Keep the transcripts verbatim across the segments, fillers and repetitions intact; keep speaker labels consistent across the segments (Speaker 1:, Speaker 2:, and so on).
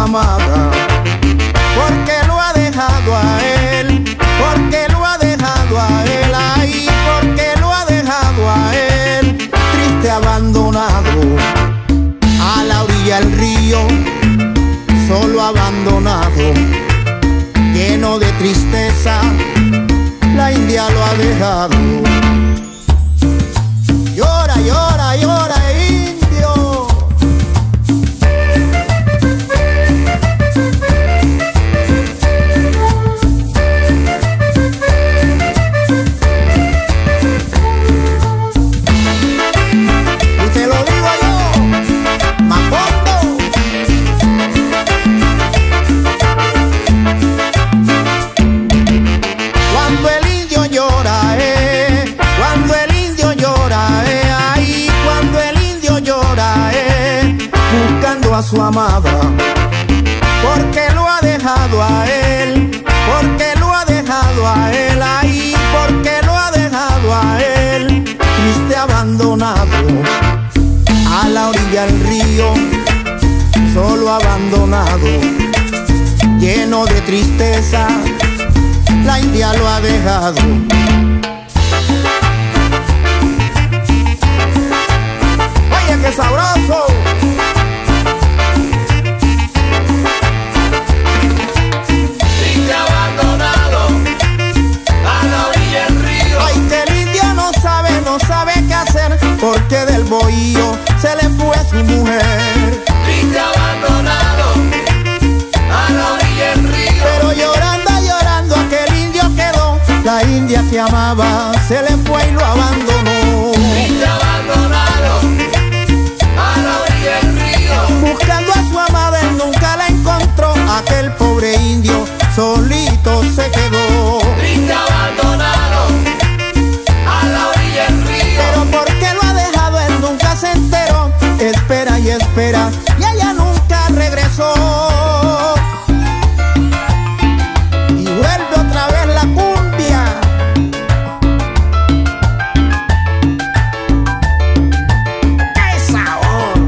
Speaker 1: amada, porque lo ha dejado a él, porque lo ha dejado a él, ay, porque lo ha dejado a él, triste abandonado, a la orilla del río, solo abandonado, lleno de tristeza, la India lo ha dejado. Llora, llora, llora, indio. Y te lo digo yo, Macondo. Cuando el indio llora, eh, cuando el indio llora, eh, ahí, cuando el indio llora, eh, buscando a su amada, porque lo ha dejado a él, porque lo ha dejado a él, ahí, porque lo ha dejado a él, triste abandonado, a la orilla del río, solo abandonado, lleno de tristeza, la India lo ha dejado. Oye, qué sabroso.
Speaker 2: Triste abandonado, a la orilla del río.
Speaker 1: Ay, que el indio no sabe, no sabe qué hacer, porque del bohío se le fue su mujer.
Speaker 2: Triste abandonado, a la orilla del río.
Speaker 1: Pero llorando, llorando, aquel indio quedó, la India que amaba se le fue y lo abandonó.
Speaker 2: Triste abandonado, a la orilla del río.
Speaker 1: Buscando a su amada, él nunca la encontró, aquel pobre indio solito se quedó.
Speaker 2: Triste abandonado, a la orilla del río.
Speaker 1: Pero por qué lo ha dejado, él nunca se enteró, espera y espera, y ella nunca regresó. Y vuelve otra vez la cumbia. ¡Qué sabor!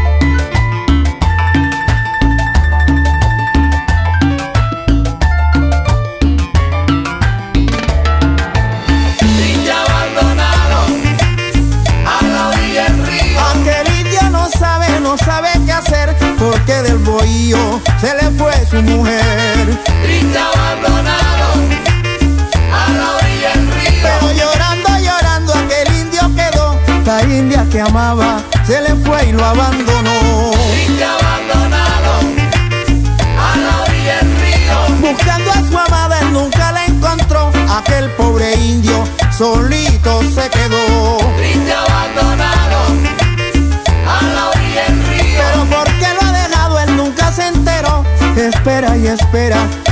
Speaker 2: Triste abandonado, a la orilla del río.
Speaker 1: Aquel indio no sabe, no sabe qué hacer, porque del bohío se le fue su mujer.
Speaker 2: Triste abandonado, a la orilla del río.
Speaker 1: Pero llorando, llorando, aquel indio quedó, la India que amaba se le fue y lo abandonó.
Speaker 2: Triste abandonado, a la orilla del río.
Speaker 1: Buscando a su amada, él nunca la encontró, aquel pobre indio solito se quedó.
Speaker 2: Triste abandonado, a la orilla del río.
Speaker 1: Pero por qué lo ha dejado, él nunca se enteró, espera y espera,